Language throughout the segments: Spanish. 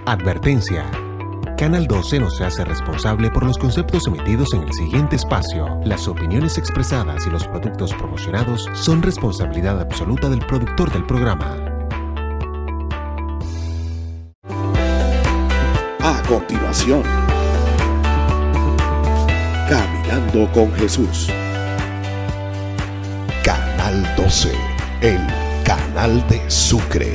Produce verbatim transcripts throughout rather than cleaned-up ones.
Advertencia. Canal doce no se hace responsable por los conceptos emitidos en el siguiente espacio. Las opiniones expresadas y los productos promocionados son responsabilidad absoluta del productor del programa. A continuación, Caminando con Jesús. Canal doce, el canal de Sucre.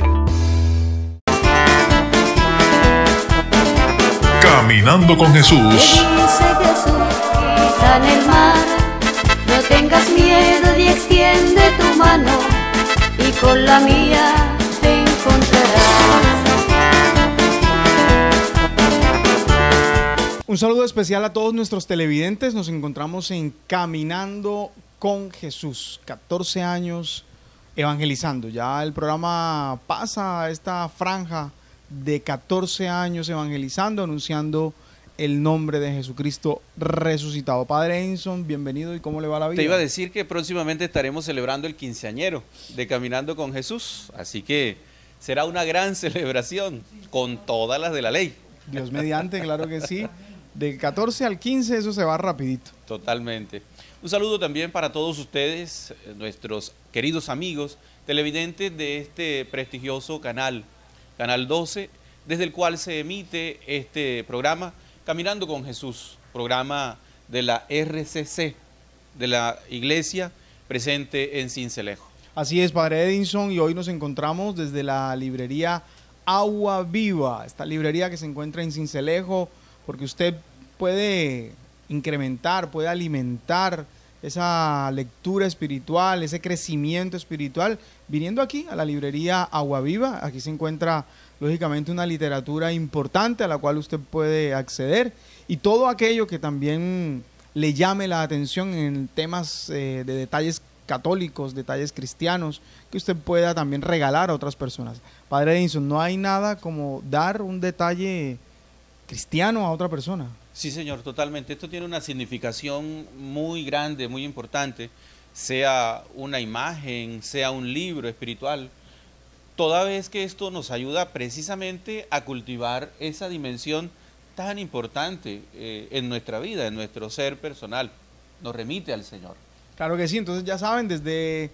Caminando con Jesús. Dice Jesús, quita en el mar, no tengas miedo y extiende tu mano, y con la mía te encontrarás. Un saludo especial a todos nuestros televidentes. Nos encontramos en Caminando con Jesús, catorce años evangelizando. Ya el programa pasa a esta franja de catorce años evangelizando, anunciando el nombre de Jesucristo resucitado. Padre Edinson, bienvenido, ¿y cómo le va la vida? Te iba a decir que próximamente estaremos celebrando el quinceañero de Caminando con Jesús, así que será una gran celebración con todas las de la ley. Dios mediante, claro que sí. Del catorce al quince eso se va rapidito. Totalmente. Un saludo también para todos ustedes, nuestros queridos amigos televidentes de este prestigioso canal, Canal doce, desde el cual se emite este programa Caminando con Jesús, programa de la R C C, de la Iglesia presente en Sincelejo. Así es, Padre Edinson, y hoy nos encontramos desde la librería Agua Viva, esta librería que se encuentra en Sincelejo, porque usted puede incrementar, puede alimentar esa lectura espiritual, ese crecimiento espiritual, viniendo aquí a la librería Agua Viva. Aquí se encuentra lógicamente una literatura importante a la cual usted puede acceder, y todo aquello que también le llame la atención en temas eh, de detalles católicos, detalles cristianos, que usted pueda también regalar a otras personas. Padre Edinson, no hay nada como dar un detalle cristiano a otra persona. Sí, señor, totalmente. Esto tiene una significación muy grande, muy importante, sea una imagen, sea un libro espiritual, toda vez que esto nos ayuda precisamente a cultivar esa dimensión tan importante eh, en nuestra vida, en nuestro ser personal, nos remite al Señor. Claro que sí, entonces ya saben, desde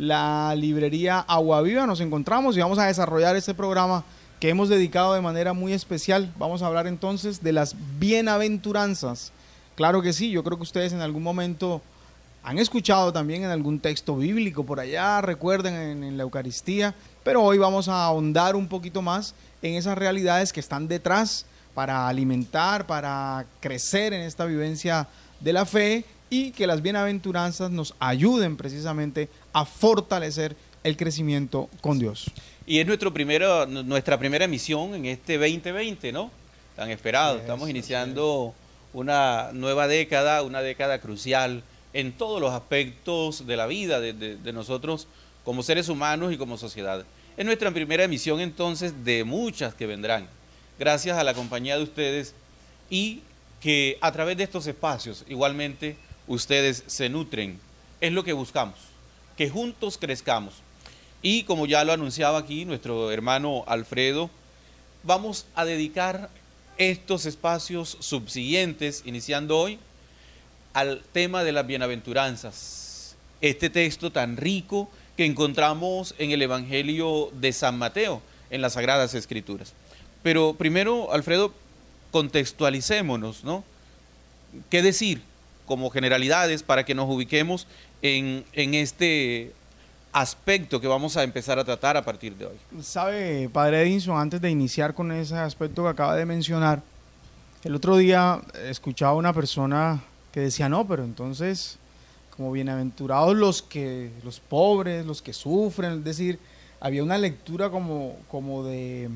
la librería Agua Viva nos encontramos y vamos a desarrollar este programa que hemos dedicado de manera muy especial. Vamos a hablar entonces de las bienaventuranzas. Claro que sí, yo creo que ustedes en algún momento han escuchado también en algún texto bíblico por allá, recuerden en, en la Eucaristía, pero hoy vamos a ahondar un poquito más en esas realidades que están detrás para alimentar, para crecer en esta vivencia de la fe, y que las bienaventuranzas nos ayuden precisamente a fortalecer el crecimiento con Dios. Y es nuestro primero, nuestra primera emisión en este veinte veinte, ¿no? Tan esperado. Estamos iniciando una nueva década, una década crucial en todos los aspectos de la vida de, de, de nosotros como seres humanos y como sociedad. Es nuestra primera emisión entonces de muchas que vendrán, gracias a la compañía de ustedes, y que a través de estos espacios igualmente ustedes se nutren. Es lo que buscamos, que juntos crezcamos. Y como ya lo anunciaba aquí nuestro hermano Alfredo, vamos a dedicar estos espacios subsiguientes, iniciando hoy, al tema de las bienaventuranzas. Este texto tan rico que encontramos en el Evangelio de San Mateo, en las Sagradas Escrituras. Pero primero, Alfredo, contextualicémonos, ¿no? ¿Qué decir como generalidades para que nos ubiquemos en, en este aspecto que vamos a empezar a tratar a partir de hoy? Sabe, Padre Edinson, antes de iniciar con ese aspecto que acaba de mencionar, el otro día escuchaba a una persona que decía, no, pero entonces, como bienaventurados los que, los pobres, los que sufren, es decir, había una lectura como, como de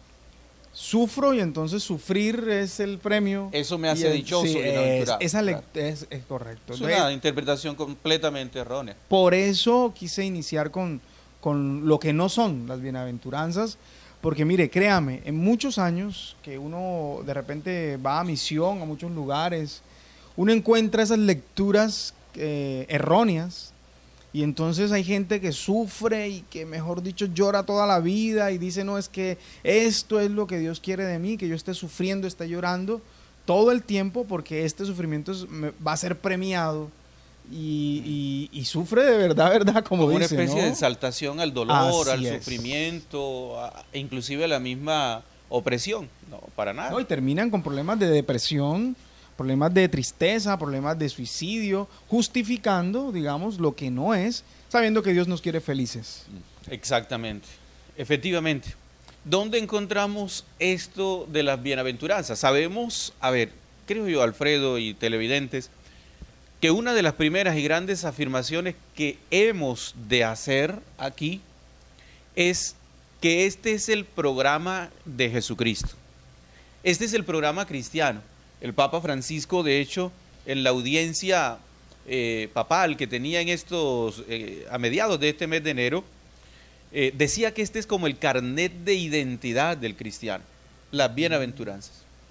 sufro y entonces sufrir es el premio. Eso me hace el, dichoso, sí, bienaventurado. Es, esa claro. es, es correcto. Es Entonces, una interpretación completamente errónea. por eso quise iniciar con, con lo que no son las bienaventuranzas, porque mire, créame, en muchos años que uno de repente va a misión, a muchos lugares, uno encuentra esas lecturas eh, erróneas, Y entonces hay gente que sufre y que, mejor dicho, llora toda la vida y dice, no, es que esto es lo que Dios quiere de mí, que yo esté sufriendo, esté llorando todo el tiempo porque este sufrimiento es, me, va a ser premiado. Y, y, y sufre de verdad, verdad, como, como dice, una especie ¿no? de exaltación al dolor, Así al es. sufrimiento, a- e inclusive a la misma opresión. No, para nada. No, y terminan con problemas de depresión, problemas de tristeza, problemas de suicidio, justificando, digamos, lo que no es, sabiendo que Dios nos quiere felices. Exactamente, efectivamente. ¿Dónde encontramos esto de las bienaventuranzas? Sabemos, a ver, creo yo, Alfredo y televidentes, que una de las primeras y grandes afirmaciones que hemos de hacer aquí es que este es el programa de Jesucristo. Este es el programa cristiano. El Papa Francisco, de hecho, en la audiencia eh, papal que tenía en estos, eh, a mediados de este mes de enero, eh, decía que este es como el carnet de identidad del cristiano, las bienaventuranzas.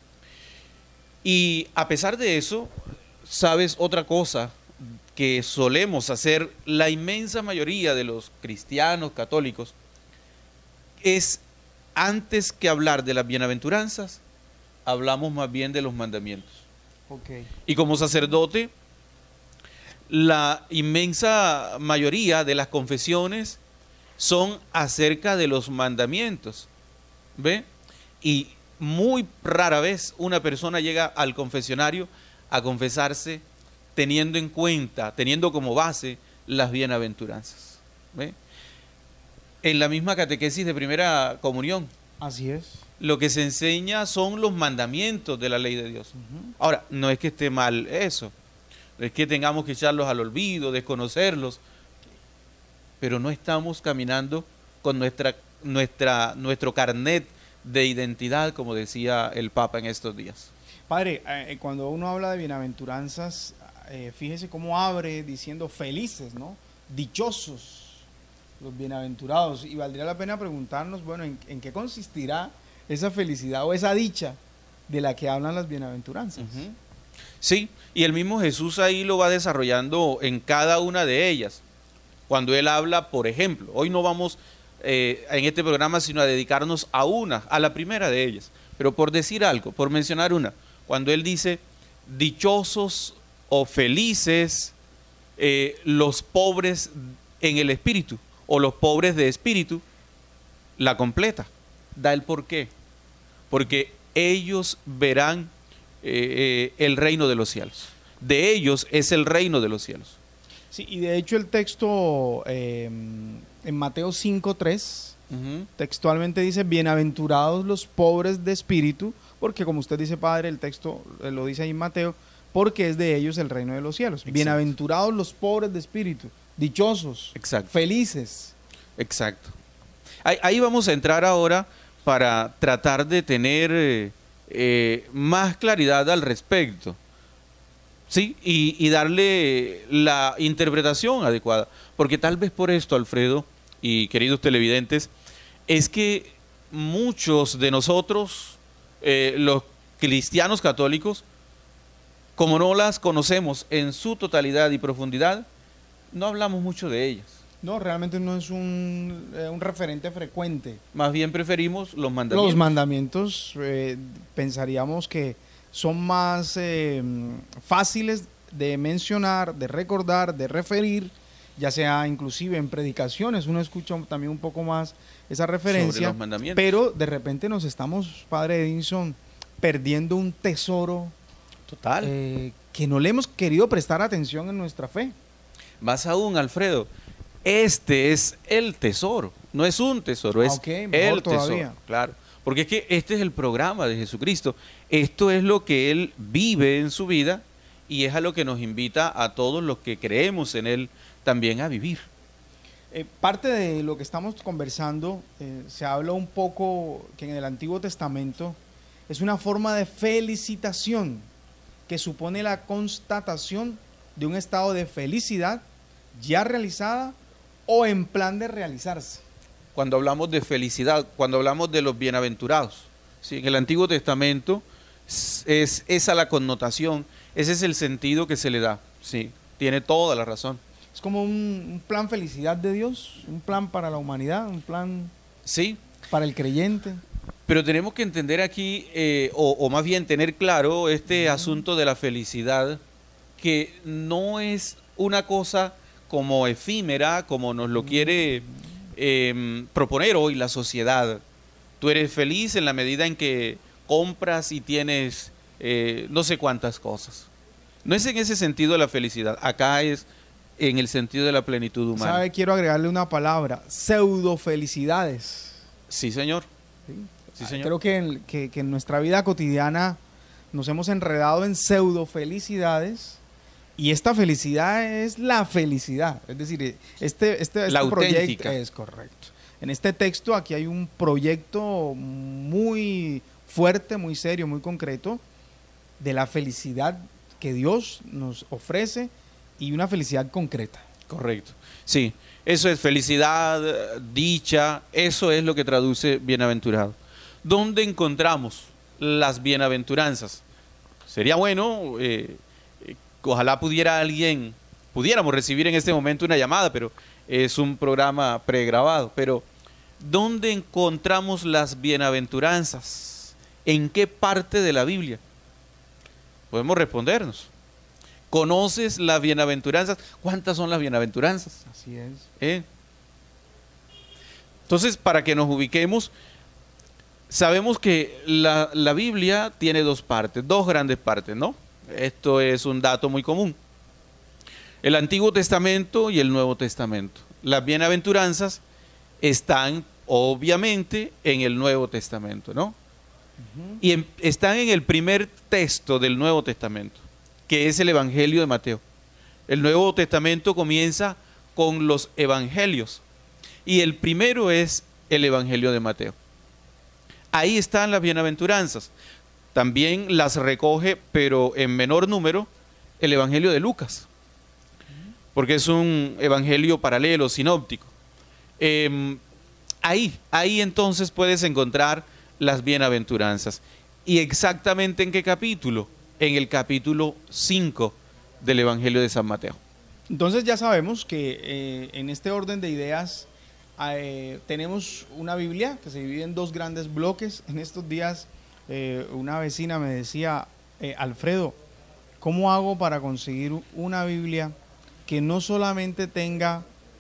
Y a pesar de eso, sabes otra cosa que solemos hacer la inmensa mayoría de los cristianos católicos, es antes que hablar de las bienaventuranzas, hablamos más bien de los mandamientos. Okay. Y como sacerdote, la inmensa mayoría de las confesiones son acerca de los mandamientos, ¿ve? Y muy rara vez una persona llega al confesionario a confesarse teniendo en cuenta, teniendo como base las bienaventuranzas, ¿ve? En la misma catequesis de primera comunión, Así es. lo que se enseña son los mandamientos de la ley de Dios. Uh-huh. Ahora, no es que esté mal eso, no es que tengamos que echarlos al olvido, desconocerlos, pero no estamos caminando con nuestra, nuestra, nuestro carnet de identidad, como decía el Papa en estos días. Padre, eh, cuando uno habla de bienaventuranzas, eh, fíjese cómo abre diciendo felices, ¿no? Dichosos los bienaventurados. Y valdría la pena preguntarnos, bueno, ¿en, en qué consistirá esa felicidad o esa dicha de la que hablan las bienaventuranzas? Uh-huh. Sí, y el mismo Jesús ahí lo va desarrollando en cada una de ellas. Cuando Él habla, por ejemplo, hoy no vamos eh, en este programa sino a dedicarnos a una, a la primera de ellas. Pero por decir algo, por mencionar una, cuando Él dice, dichosos o felices eh, los pobres en el espíritu, o los pobres de espíritu, la completa, da el porqué. Porque ellos verán eh, eh, el reino de los cielos. De ellos es el reino de los cielos. Sí, y de hecho el texto eh, en Mateo cinco tres Uh-huh. textualmente dice, bienaventurados los pobres de espíritu, porque como usted dice, Padre, el texto eh, lo dice ahí en Mateo, porque es de ellos el reino de los cielos. Exacto. Bienaventurados los pobres de espíritu, dichosos, Exacto. felices. Exacto. Ahí, ahí vamos a entrar ahora para tratar de tener eh, eh, más claridad al respecto, ¿sí? Y, y darle la interpretación adecuada. Porque tal vez por esto, Alfredo y queridos televidentes, es que muchos de nosotros, eh, los cristianos católicos, como no las conocemos en su totalidad y profundidad, no hablamos mucho de ellas. No, realmente no es un, eh, un referente frecuente. Más bien preferimos los mandamientos. Los mandamientos eh, pensaríamos que son más eh, fáciles de mencionar, de recordar, de referir, ya sea inclusive en predicaciones, uno escucha también un poco más esa referencia, Sobre los mandamientos. pero de repente nos estamos, Padre Edinson, perdiendo un tesoro Total. eh, que no le hemos querido prestar atención en nuestra fe. Más aún, Alfredo, este es el tesoro, no es un tesoro, es Ah, ok, mejor el todavía. tesoro. Claro, porque es que este es el programa de Jesucristo. Esto es lo que Él vive en su vida y es a lo que nos invita a todos los que creemos en Él también a vivir. Eh, parte de lo que estamos conversando, eh, se habla un poco que en el Antiguo Testamento es una forma de felicitación que supone la constatación de un estado de felicidad ya realizada o en plan de realizarse. Cuando hablamos de felicidad, cuando hablamos de los bienaventurados, ¿sí? En el Antiguo Testamento es esa la connotación, ese es el sentido que se le da, sí, tiene toda la razón. Es como un, un plan felicidad de Dios, un plan para la humanidad, un plan Sí, para el creyente. pero tenemos que entender aquí, eh, o, o más bien tener claro este asunto de la felicidad, que no es una cosa como efímera, como nos lo quiere eh, proponer hoy la sociedad. Tú eres feliz en la medida en que compras y tienes eh, no sé cuántas cosas. No es en ese sentido la felicidad, acá es en el sentido de la plenitud humana. ¿Sabe? Quiero agregarle una palabra, pseudo felicidades. Sí, señor. Sí, señor. Creo que en, que, que en nuestra vida cotidiana nos hemos enredado en pseudo felicidades y esta felicidad es la felicidad. Es decir, este, este, La este proyecto auténtica. es correcto. En este texto aquí hay un proyecto muy fuerte, muy serio, muy concreto de la felicidad que Dios nos ofrece y una felicidad concreta. Correcto. Sí, eso es felicidad, dicha, eso es lo que traduce bienaventurado. ¿Dónde encontramos las bienaventuranzas? Sería bueno, eh, eh, ojalá pudiera alguien, pudiéramos recibir en este momento una llamada, pero es un programa pregrabado. Pero, ¿dónde encontramos las bienaventuranzas? ¿En qué parte de la Biblia? Podemos respondernos. ¿Conoces las bienaventuranzas? ¿Cuántas son las bienaventuranzas? Así es. ¿Eh? Entonces, para que nos ubiquemos, sabemos que la, la Biblia tiene dos partes, dos grandes partes, ¿no? Esto es un dato muy común. El Antiguo Testamento y el Nuevo Testamento. Las bienaventuranzas están, obviamente, en el Nuevo Testamento, ¿no? Uh-huh. Y en, están en el primer texto del Nuevo Testamento, que es el Evangelio de Mateo. El Nuevo Testamento comienza con los evangelios y el primero es el Evangelio de Mateo. Ahí están las bienaventuranzas. También las recoge, pero en menor número, el Evangelio de Lucas, porque es un evangelio paralelo, sinóptico. Eh, ahí, ahí entonces puedes encontrar las bienaventuranzas. ¿Y exactamente en qué capítulo? En el capítulo cinco del Evangelio de San Mateo. Entonces ya sabemos que eh, en este orden de ideas eh, tenemos una Biblia que se divide en dos grandes bloques. En estos días eh, una vecina me decía, eh, Alfredo, ¿cómo hago para conseguir una Biblia que no solamente tenga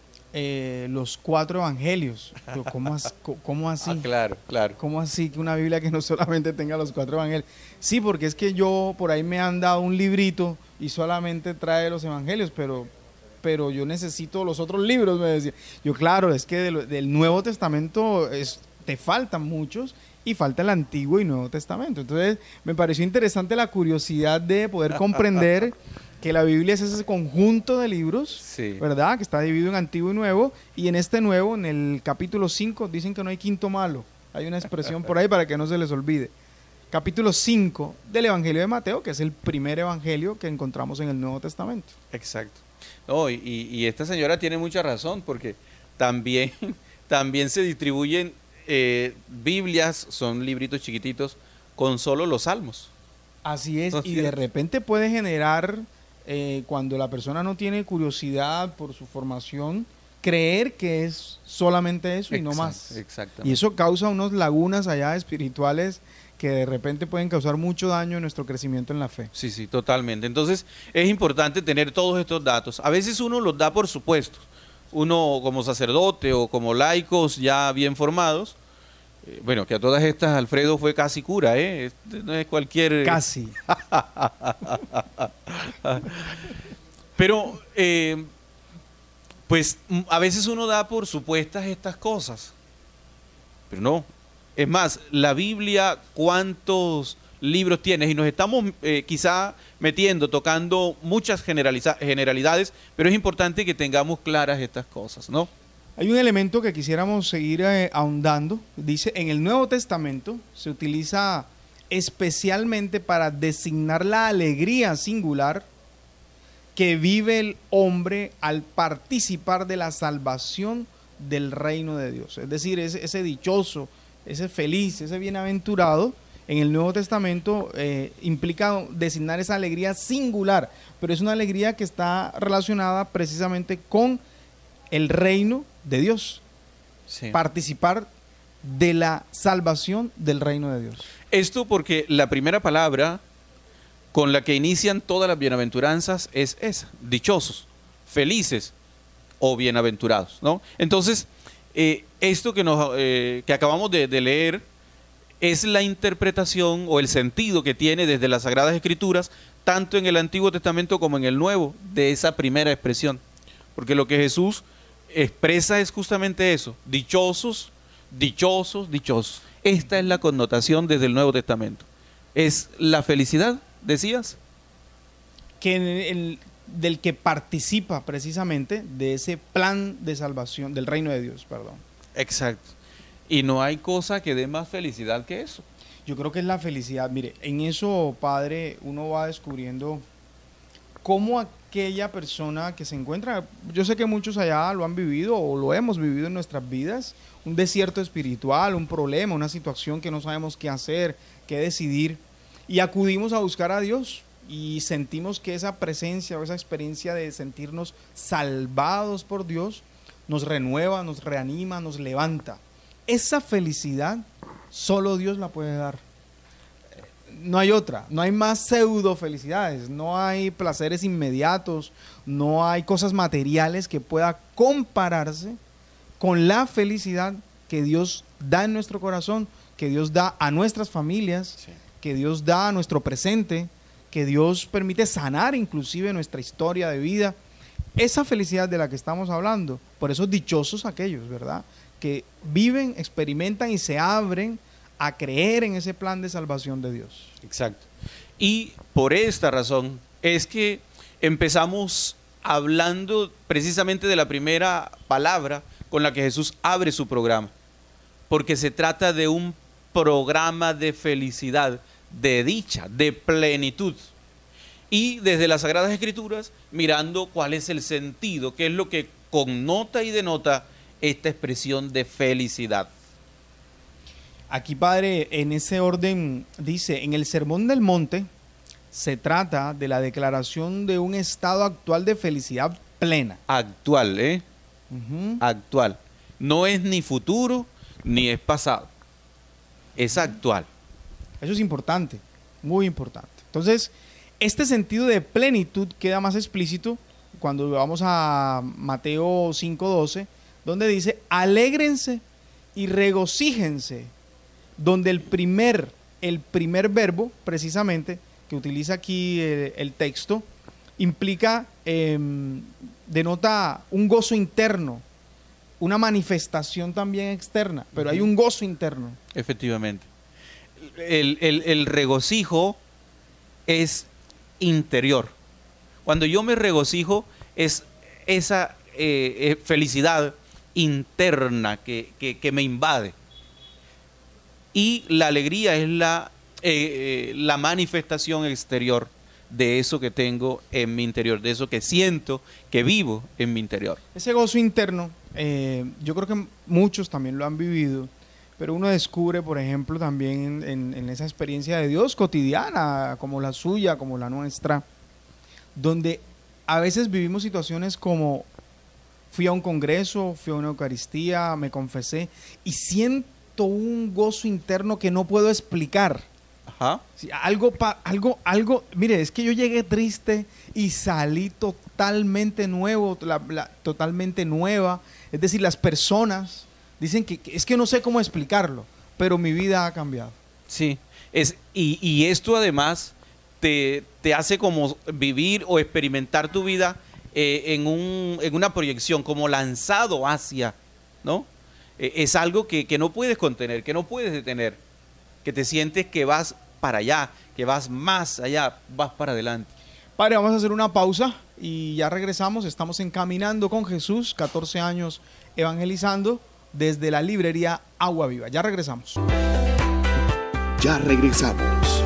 eh, los cuatro evangelios? Yo, ¿cómo, as, ¿Cómo así? Ah, claro, claro. ¿Cómo así que una Biblia que no solamente tenga los cuatro evangelios? Sí, porque es que yo por ahí me han dado un librito y solamente trae los evangelios, pero, pero yo necesito los otros libros, me decía. Yo, claro, es que del, del Nuevo Testamento es, te faltan muchos y falta el Antiguo y Nuevo Testamento. Entonces, me pareció interesante la curiosidad de poder comprender que la Biblia es ese conjunto de libros, sí, ¿verdad? Que está dividido en Antiguo y Nuevo, y en este Nuevo, en el capítulo cinco, dicen que no hay quinto malo. Hay una expresión por ahí para que no se les olvide. Capítulo cinco del Evangelio de Mateo, que es el primer evangelio que encontramos en el Nuevo Testamento. Exacto. No, y, y esta señora tiene mucha razón, porque también, también se distribuyen eh, Biblias, son libritos chiquititos, con solo los salmos. Así es, y de repente puede generar, eh, cuando la persona no tiene curiosidad por su formación, creer que es solamente eso y no más. Exactamente. Y eso causa unas lagunas allá espirituales que de repente pueden causar mucho daño en nuestro crecimiento en la fe. Sí, sí, totalmente. Entonces es importante tener todos estos datos. A veces uno los da por supuesto. Uno como sacerdote o como laicos ya bien formados, eh, bueno, que a todas estas Alfredo fue casi cura, ¿eh? Este no es cualquier... Casi. Pero... Eh, pues a veces uno da por supuestas estas cosas, pero no. Es más, la Biblia, ¿cuántos libros tienes? Y nos estamos eh, quizá metiendo, tocando muchas generalidades, pero es importante que tengamos claras estas cosas, ¿no? Hay un elemento que quisiéramos seguir eh, ahondando. Dice, en el Nuevo Testamento se utiliza especialmente para designar la alegría singular que vive el hombre al participar de la salvación del reino de Dios. Es decir, ese, ese dichoso, ese feliz, ese bienaventurado, en el Nuevo Testamento eh, implica designar esa alegría singular, pero es una alegría que está relacionada precisamente con el reino de Dios. Sí. Participar de la salvación del reino de Dios. Esto porque la primera palabra con la que inician todas las bienaventuranzas es esa: dichosos, felices o bienaventurados, ¿no? Entonces, eh, esto que, nos, eh, que acabamos de, de leer es la interpretación o el sentido que tiene desde las Sagradas Escrituras, tanto en el Antiguo Testamento como en el Nuevo, de esa primera expresión. Porque lo que Jesús expresa es justamente eso: dichosos, dichosos, dichosos. Esta es la connotación desde el Nuevo Testamento. Es la felicidad, decías. Que en el, del que participa precisamente de ese plan de salvación del reino de Dios, perdón. Exacto. Y no hay cosa que dé más felicidad que eso. Yo creo que es la felicidad. Mire, en eso, padre, uno va descubriendo cómo aquella persona que se encuentra, yo sé que muchos allá lo han vivido o lo hemos vivido en nuestras vidas, un desierto espiritual, un problema, una situación que no sabemos qué hacer, qué decidir, y acudimos a buscar a Dios y sentimos que esa presencia o esa experiencia de sentirnos salvados por Dios nos renueva, nos reanima, nos levanta. Esa felicidad solo Dios la puede dar. No hay otra, no hay más pseudo felicidades, no hay placeres inmediatos, no hay cosas materiales que pueda compararse con la felicidad que Dios da en nuestro corazón, que Dios da a nuestras familias, sí, que Dios da a nuestro presente, que Dios permite sanar inclusive nuestra historia de vida. Esa felicidad de la que estamos hablando, por eso dichosos aquellos, ¿verdad?, que viven, experimentan y se abren a creer en ese plan de salvación de Dios. Exacto. Y por esta razón es que empezamos hablando precisamente de la primera palabra con la que Jesús abre su programa, porque se trata de un programa de felicidad, de dicha, de plenitud. Y desde las Sagradas Escrituras, mirando cuál es el sentido, qué es lo que connota y denota esta expresión de felicidad. Aquí, padre, en ese orden dice, en el Sermón del Monte se trata de la declaración de un estado actual de felicidad plena. Actual, ¿eh? Uh-huh. Actual. No es ni futuro ni es pasado. Es actual. Eso es importante, muy importante. Entonces, este sentido de plenitud queda más explícito cuando vamos a Mateo cinco doce, donde dice, alégrense y regocíjense, donde el primer, el primer verbo, precisamente, que utiliza aquí el, el texto, implica, eh, denota un gozo interno, una manifestación también externa, pero hay un gozo interno. Efectivamente. El, el, el regocijo es interior. Cuando yo me regocijo, es esa eh, eh, felicidad interna que, que, que me invade. Y la alegría es la, eh, eh, la manifestación exterior de eso que tengo en mi interior, de eso que siento, que vivo en mi interior. Ese gozo interno, eh, yo creo que muchos también lo han vivido, pero uno descubre, por ejemplo, también en, en esa experiencia de Dios cotidiana, como la suya, como la nuestra, donde a veces vivimos situaciones como fui a un congreso, fui a una Eucaristía, me confesé y siento un gozo interno que no puedo explicar. Ajá. Sí, algo, algo, algo, mire, es que yo llegué triste y salí totalmente nuevo, la, la, totalmente nueva. Es decir, las personas dicen que, que es que no sé cómo explicarlo, pero mi vida ha cambiado. Sí, es, y, y esto además te, te hace como vivir o experimentar tu vida eh, en, un, en una proyección, como lanzado hacia, ¿no? Eh, es algo que, que no puedes contener, que no puedes detener, que te sientes que vas para allá, que vas más allá, vas para adelante. Padre, vamos a hacer una pausa y ya regresamos. Estamos en Caminando con Jesús, catorce años evangelizando desde la librería Agua Viva. Ya regresamos. Ya regresamos.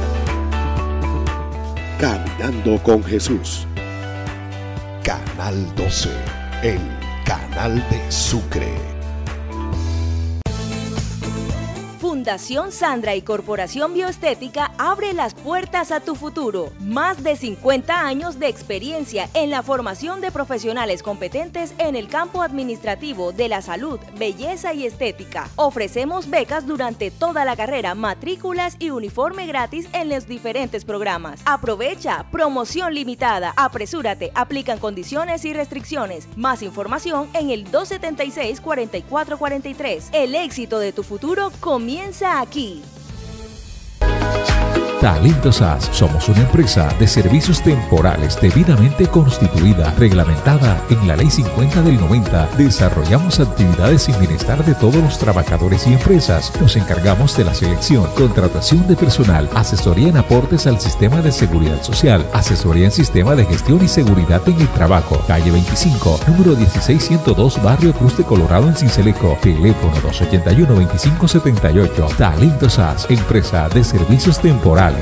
Caminando con Jesús. Canal doce, el canal de Sucre. Fundación Sandra y Corporación Bioestética abre las puertas a tu futuro. Más de cincuenta años de experiencia en la formación de profesionales competentes en el campo administrativo de la salud, belleza y estética. Ofrecemos becas durante toda la carrera, matrículas y uniforme gratis en los diferentes programas. Aprovecha, promoción limitada. Apresúrate, aplican condiciones y restricciones. Más información en el dos setenta y seis, cuarenta y cuatro cuarenta y tres. El éxito de tu futuro comienza aquí. Talentos A S. Somos una empresa de servicios temporales debidamente constituida, reglamentada en la Ley cincuenta del noventa. Desarrollamos actividades sin bienestar de todos los trabajadores y empresas. Nos encargamos de la selección, contratación de personal, asesoría en aportes al sistema de seguridad social, asesoría en sistema de gestión y seguridad en el trabajo. Calle veinticinco, número dieciséis ciento dos, Barrio Cruz de Colorado en Sincelejo. Teléfono dos ochenta y uno, veinticinco setenta y ocho. Talentos A S, empresa de servicios temporales.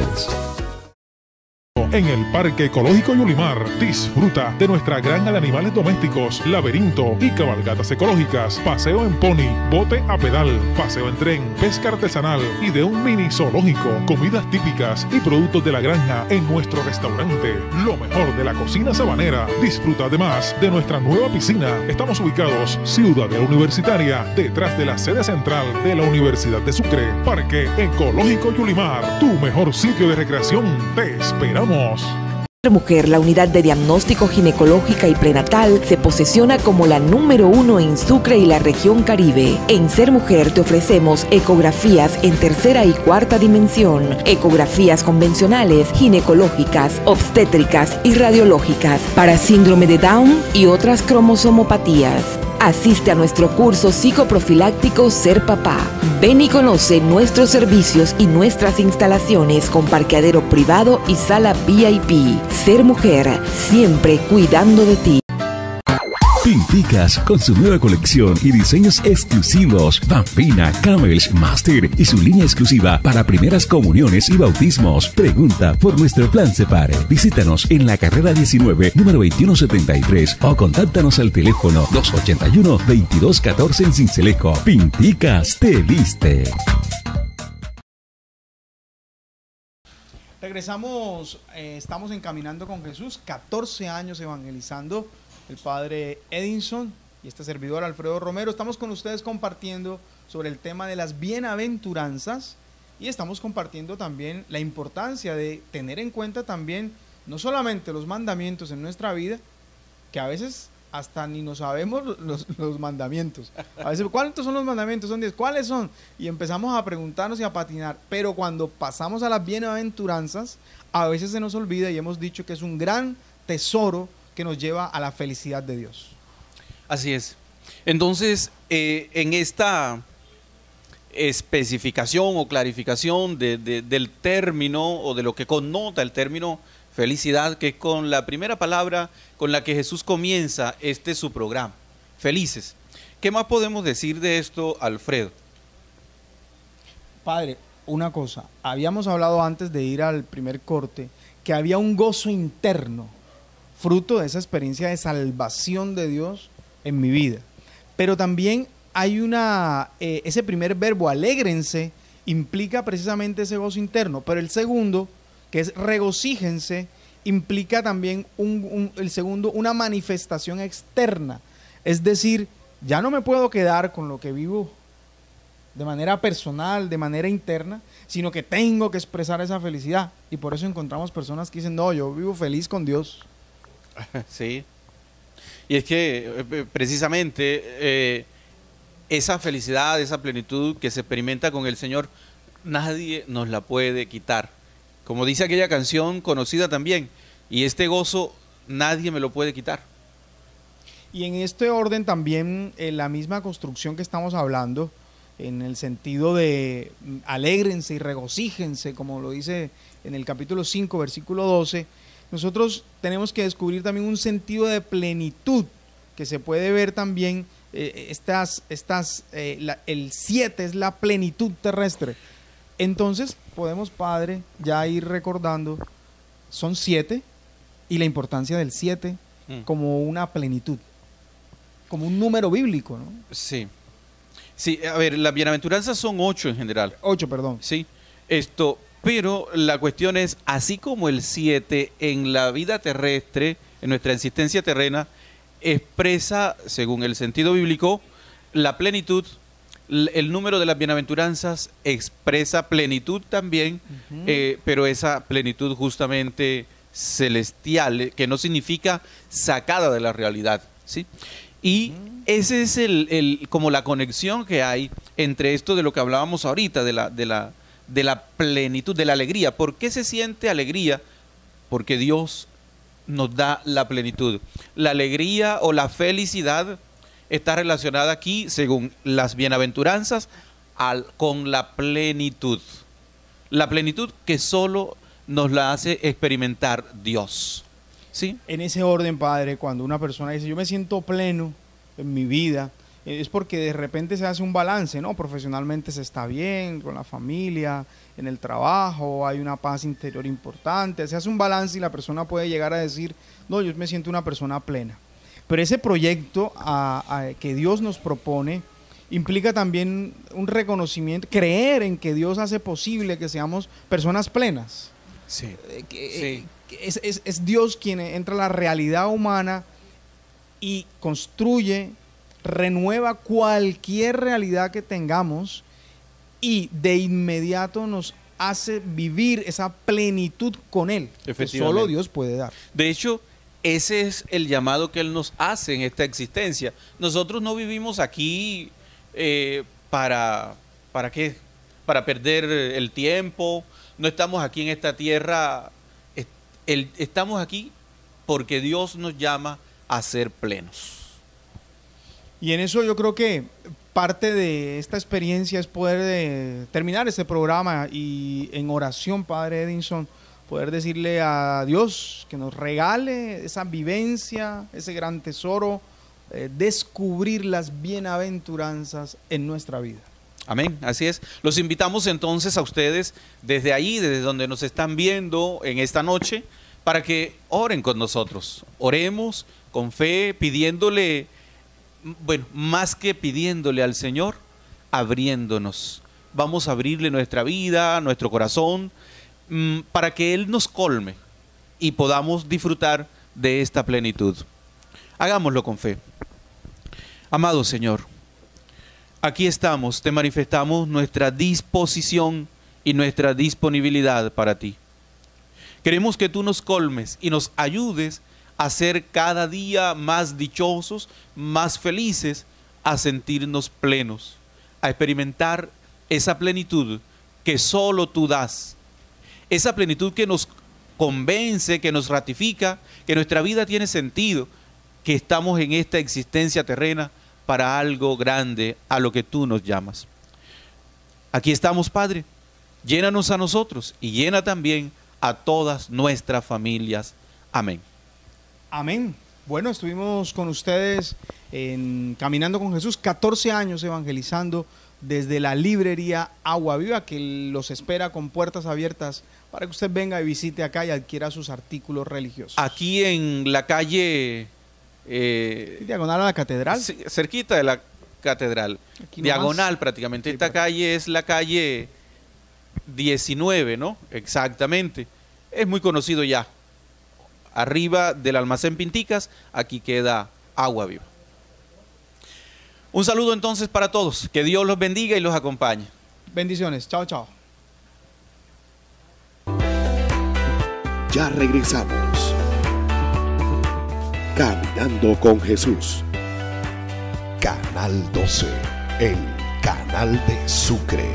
En el Parque Ecológico Yulimar, disfruta de nuestra granja de animales domésticos, laberinto y cabalgatas ecológicas, paseo en pony, bote a pedal, paseo en tren, pesca artesanal y de un mini zoológico, comidas típicas y productos de la granja en nuestro restaurante. Lo mejor de la cocina sabanera. Disfruta además de nuestra nueva piscina. Estamos ubicados Ciudadela Universitaria, detrás de la sede central de la Universidad de Sucre. Parque Ecológico Yulimar, tu mejor sitio de recreación. Te esperamos. Ser Mujer, la unidad de diagnóstico ginecológica y prenatal, se posiciona como la número uno en Sucre y la región Caribe. En Ser Mujer te ofrecemos ecografías en tercera y cuarta dimensión, ecografías convencionales, ginecológicas, obstétricas y radiológicas para síndrome de Down y otras cromosomopatías. Asiste a nuestro curso psicoprofiláctico Ser Papá. Ven y conoce nuestros servicios y nuestras instalaciones con parqueadero privado y sala V I P. Ser Mujer, siempre cuidando de ti. Pinticas, con su nueva colección y diseños exclusivos. Bambina, Camels, Master y su línea exclusiva para primeras comuniones y bautismos. Pregunta por nuestro plan Separe. Visítanos en la carrera diecinueve, número veintiuno setenta y tres o contáctanos al teléfono dos ochenta y uno, veintidós catorce en Sincelejo. Pinticas te viste. Regresamos, eh, estamos en Caminando con Jesús, catorce años evangelizando. El padre Edinson y este servidor Alfredo Romero. Estamos con ustedes compartiendo sobre el tema de las bienaventuranzas y estamos compartiendo también la importancia de tener en cuenta también no solamente los mandamientos en nuestra vida, que a veces hasta ni nos sabemos los, los mandamientos. A veces, ¿cuántos son los mandamientos? Son diez. ¿Cuáles son? Y empezamos a preguntarnos y a patinar. Pero cuando pasamos a las bienaventuranzas, a veces se nos olvida y hemos dicho que es un gran tesoro que nos lleva a la felicidad de Dios. Así es. Entonces, eh, en esta especificación o clarificación de, de, del término o de lo que connota el término felicidad, que es con la primera palabra con la que Jesús comienza este su programa, felices. ¿Qué más podemos decir de esto, Alfredo? Padre, una cosa, habíamos hablado antes de ir al primer corte, que había un gozo interno, fruto de esa experiencia de salvación de Dios en mi vida. Pero también hay una, eh, ese primer verbo, alégrense, implica precisamente ese gozo interno. Pero el segundo, que es regocíjense, implica también, un, un, el segundo, una manifestación externa. Es decir, ya no me puedo quedar con lo que vivo de manera personal, de manera interna, sino que tengo que expresar esa felicidad. Y por eso encontramos personas que dicen, no, yo vivo feliz con Dios. Sí, y es que eh, precisamente eh, esa felicidad, esa plenitud que se experimenta con el Señor, nadie nos la puede quitar. Como dice aquella canción conocida también, y este gozo nadie me lo puede quitar. Y en este orden también, en la misma construcción que estamos hablando, en el sentido de alégrense y regocíjense, como lo dice en el capítulo cinco, versículo doce, nosotros tenemos que descubrir también un sentido de plenitud que se puede ver también, eh, estas, estas, eh, la, el siete es la plenitud terrestre. Entonces podemos, Padre, ya ir recordando, son siete y la importancia del siete mm. como una plenitud, como un número bíblico, ¿no? Sí. Sí, a ver, las bienaventuranzas son ocho en general. Ocho, perdón. Sí, esto, pero la cuestión es, así como el siete en la vida terrestre, en nuestra existencia terrena, expresa, según el sentido bíblico, la plenitud, el número de las bienaventuranzas expresa plenitud también, uh-huh. eh, pero esa plenitud justamente celestial, que no significa sacada de la realidad, ¿sí? Y uh-huh. ese es el, el como la conexión que hay entre esto de lo que hablábamos ahorita, de la, de la, de la plenitud, de la alegría. ¿Por qué se siente alegría? Porque Dios nos da la plenitud. La alegría o la felicidad está relacionada aquí, según las bienaventuranzas, al, con la plenitud. La plenitud que solo nos la hace experimentar Dios. ¿Sí? En ese orden, Padre, cuando una persona dice, yo me siento pleno en mi vida, es porque de repente se hace un balance, ¿no? Profesionalmente se está bien, con la familia, en el trabajo, hay una paz interior importante, se hace un balance y la persona puede llegar a decir, no, yo me siento una persona plena. Pero ese proyecto a, a, que Dios nos propone implica también un reconocimiento, creer en que Dios hace posible que seamos personas plenas. Sí. Eh, que, sí. Eh, que es, es, es Dios quien entra a la realidad humana y construye, renueva cualquier realidad que tengamos y de inmediato nos hace vivir esa plenitud con Él, que solo Dios puede dar. De hecho, ese es el llamado que Él nos hace en esta existencia. Nosotros no vivimos aquí eh, para, ¿para qué? Para perder el tiempo. No estamos aquí en esta tierra. El, estamos aquí porque Dios nos llama a ser plenos. Y en eso yo creo que parte de esta experiencia es poder de terminar este programa y en oración, Padre Edinson, poder decirle a Dios que nos regale esa vivencia, ese gran tesoro, eh, descubrir las bienaventuranzas en nuestra vida. Amén, así es. Los invitamos entonces a ustedes desde ahí, desde donde nos están viendo en esta noche, para que oren con nosotros. Oremos con fe, pidiéndole, bueno, más que pidiéndole al Señor, abriéndonos. Vamos a abrirle nuestra vida, nuestro corazón, para que Él nos colme y podamos disfrutar de esta plenitud. Hagámoslo con fe. Amado Señor, aquí estamos, te manifestamos nuestra disposición y nuestra disponibilidad para ti. Queremos que tú nos colmes y nos ayudes a ser cada día más dichosos, más felices, a sentirnos plenos, a experimentar esa plenitud que solo tú das. Esa plenitud que nos convence, que nos ratifica, que nuestra vida tiene sentido, que estamos en esta existencia terrena para algo grande, a lo que tú nos llamas. Aquí estamos, Padre, llénanos a nosotros y llena también a todas nuestras familias. Amén. Amén. Bueno, estuvimos con ustedes en Caminando con Jesús, catorce años evangelizando desde la librería Agua Viva, que los espera con puertas abiertas para que usted venga y visite acá y adquiera sus artículos religiosos. Aquí en la calle... Eh, diagonal a la catedral. Cerquita de la catedral. Aquí diagonal nomás. Prácticamente. Sí, esta pero... calle es la calle diecinueve, ¿no? Exactamente. Es muy conocido ya. Arriba del almacén Pinticas, aquí queda Agua Viva. Un saludo entonces para todos. Que Dios los bendiga y los acompañe. Bendiciones. Chao, chao. Ya regresamos. Caminando con Jesús. Canal doce, el canal de Sucre.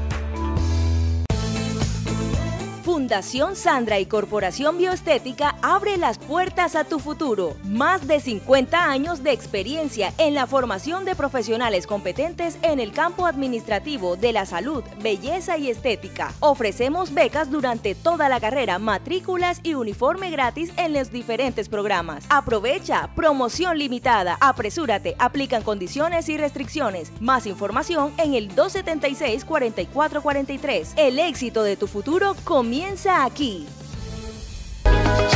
Fundación Sandra y Corporación Bioestética abre las puertas a tu futuro. Más de cincuenta años de experiencia en la formación de profesionales competentes en el campo administrativo de la salud, belleza y estética. Ofrecemos becas durante toda la carrera, matrículas y uniforme gratis en los diferentes programas. Aprovecha, promoción limitada. Apresúrate, aplican condiciones y restricciones. Más información en el dos setenta y seis, cuarenta y cuatro cuarenta y tres. El éxito de tu futuro comienza Comienza aquí.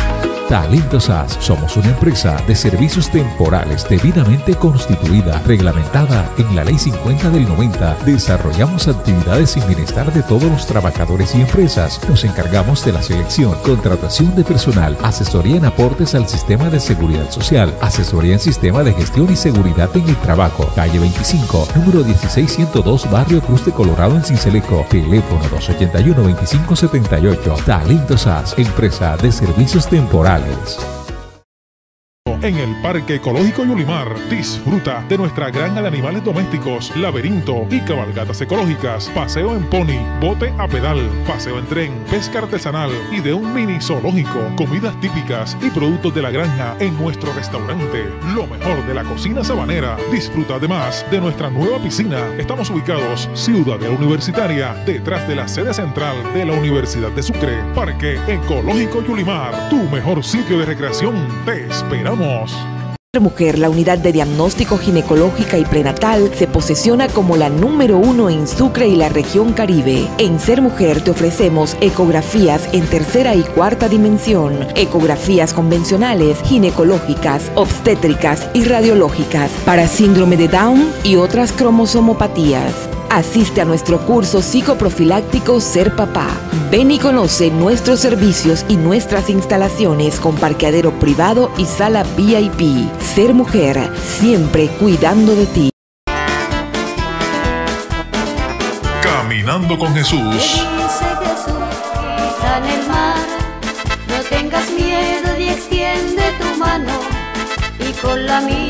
Talentos A S. Somos una empresa de servicios temporales debidamente constituida, reglamentada en la Ley cincuenta del noventa. Desarrollamos actividades sin bienestar de todos los trabajadores y empresas. Nos encargamos de la selección, contratación de personal, asesoría en aportes al sistema de seguridad social, asesoría en sistema de gestión y seguridad en el trabajo. Calle veinticinco, número dieciséis ciento dos, Barrio Cruz de Colorado en Cincelejo. Teléfono dos ochenta y uno, veinticinco setenta y ocho. Talentos A S, empresa de servicios temporales. En el Parque Ecológico Yulimar, disfruta de nuestra granja de animales domésticos, laberinto y cabalgatas ecológicas, paseo en pony, bote a pedal, paseo en tren, pesca artesanal y de un mini zoológico, comidas típicas y productos de la granja en nuestro restaurante. Lo mejor de la cocina sabanera. Disfruta además de nuestra nueva piscina. Estamos ubicados Ciudadela Universitaria, detrás de la sede central de la Universidad de Sucre. Parque Ecológico Yulimar, tu mejor sitio de recreación. Te esperamos. Ser Mujer, la unidad de diagnóstico ginecológica y prenatal, se posesiona como la número uno en Sucre y la región Caribe. En Ser Mujer te ofrecemos ecografías en tercera y cuarta dimensión, ecografías convencionales, ginecológicas, obstétricas y radiológicas para síndrome de Down y otras cromosomopatías. Asiste a nuestro curso psicoprofiláctico Ser Papá. Ven y conoce nuestros servicios y nuestras instalaciones con parqueadero privado y sala V I P. Ser Mujer, siempre cuidando de ti. Caminando con Jesús. Dice Jesús, grita en el mar, no tengas miedo y extiende tu mano, y con la mía